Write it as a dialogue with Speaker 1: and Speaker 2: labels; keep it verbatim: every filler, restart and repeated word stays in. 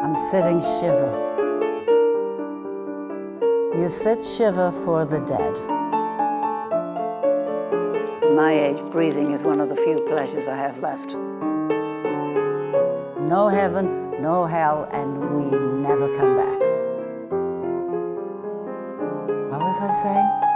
Speaker 1: I'm sitting shiva. You sit shiva for the dead. At my age, breathing is one of the few pleasures I have left. No heaven, no hell, and we never come back. What was I saying?